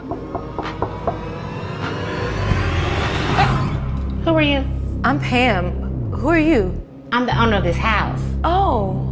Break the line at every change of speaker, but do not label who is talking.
Who are you?
I'm Pam. Who are you?
I'm the owner of this house.
Oh.